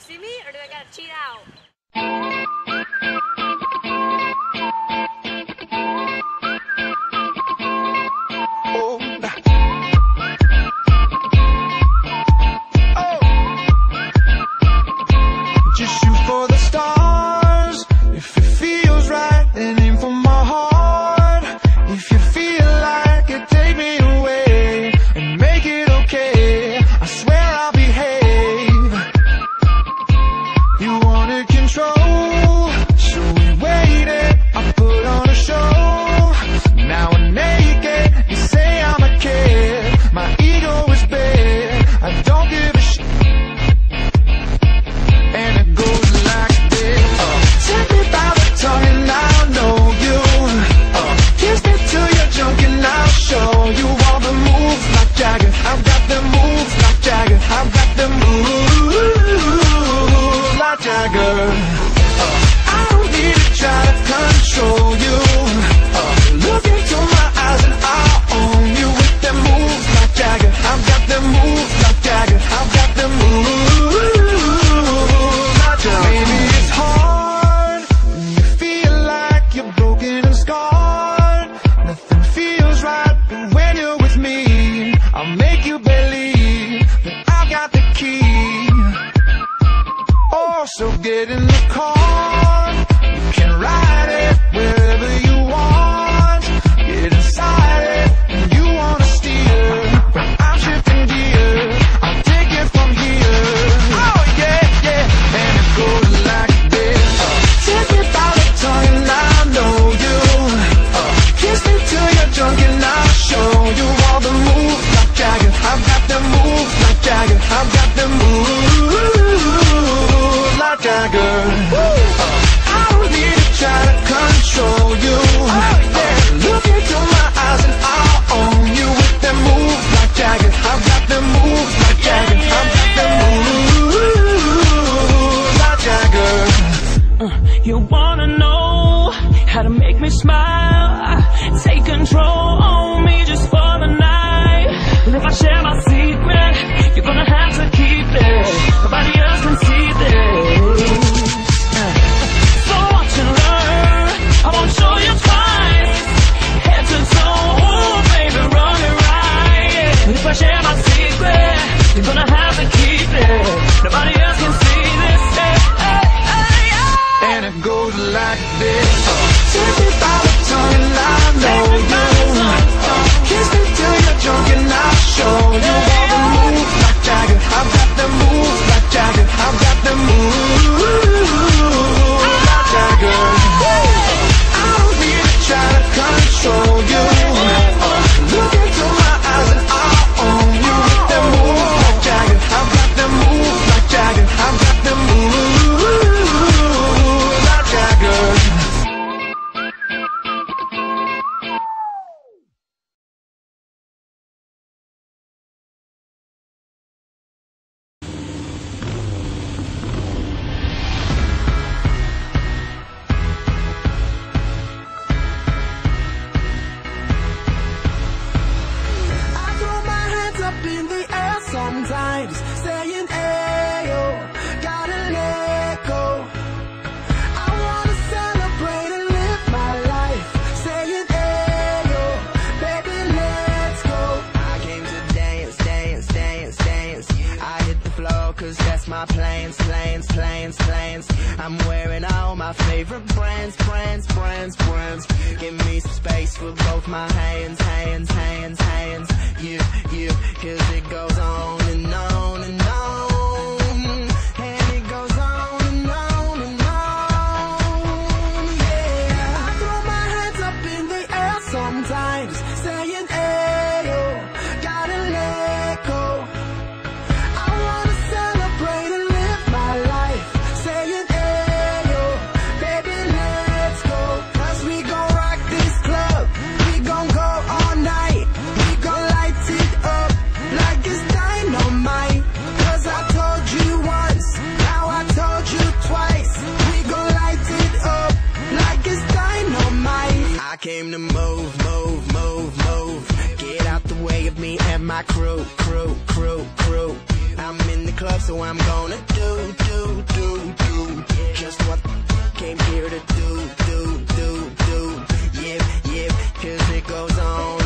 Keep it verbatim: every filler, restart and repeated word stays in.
see me, or do I gotta cheat out? Oh. Oh. Just shoot for the stars. If it feels right, then aim for my heart. If you feel like it, take me away and make it okay. I swear I'll behave. You wanted control, so we waited. I put on a show. Now I'm naked. You say I'm a kid. My ego is big. I don't give a shit. And it goes like this. uh, Take me by the tongue and I'll know you. uh, Kiss me till you're drunk and I'll show you all the moves like Jagger. I've got the moves like Jagger. I've got the moves like Jagger. uh, I don't need to try to control you. uh, Look into my eyes and I'll own you with them moves like Jagger. I've got them moves like Jagger. I've got them moves like Jagger. Maybe it's hard when you feel like you're broken and scarred. Nothing feels right, but when you're with me, I'll make you believe that I've got the key. Oh, so get in the car. You can ride it wherever you want. Get inside it and you wanna steer. But I'm shifting gears. I'll take it from here. Oh yeah, yeah. And it goes like this. uh, Take me by the tongue and I know you. uh, Kiss me till you're drunk and I'll show you all the moves like Jagger. I've got the moves like Jagger. I've got the moves like Jagger. uh, I don't need to try to control you. uh, Look into my eyes and I'll own you with them moves like Jagger. I've got the moves like Jagger. I've got the moves like Jagger. Uh, you wanna know how to make me smile? Take control on me just for the night. And if I share my secret, you're gonna have to keep it. Nobody else can see this. Uh, so watch and learn. I won't show you twice. Head to toe, oh baby, run it right. And if I share my secret, you're gonna have to keep it. Nobody else can see this. Hey, hey, hey, yeah. And it goes like this. uh, Take me by the tongue and I know you. uh, Kiss me till you're drunk and I'll show you all the moves like Jagger. I've got the moves like Jagger. I've got the moves like Jagger. I don't need to try to control you. uh, Look into my eyes and I'll own you with the moves like Jagger. I've got the moves like Jagger. I've got the moves like Jagger. I throw my hands up in the air sometimes, saying, ayo, gotta let go. I wanna celebrate and live my life, saying, ayo, baby, let's go. I came to dance, dance, dance, dance. I hit the floor cause that's my plans, plans, plans, plans. I'm wearing all my favorite brands, brands, brands, brands. Give me some space with both my hands, hands, hands, hands. Yeah, yeah, cause it goes on and on and on. And it goes on and on and on. Yeah, I throw my hands up in the air sometimes, saying, ayo, gotta let go. I wanna celebrate and live my life, saying, ayo, baby, let's go. Cause we gon' rock this club, we gon' go all night. We gon' light it up like it's dynamite. Cause I told you once, now I told you twice. We gon' light it up like it's dynamite. I came to move, move, move, move. Get out the way of me and my crew, crew, crew, crew. I'm in the club, so I'm gonna do, do, do, do just what came here to do, do, do, do. Yeah, yeah, cause it goes on.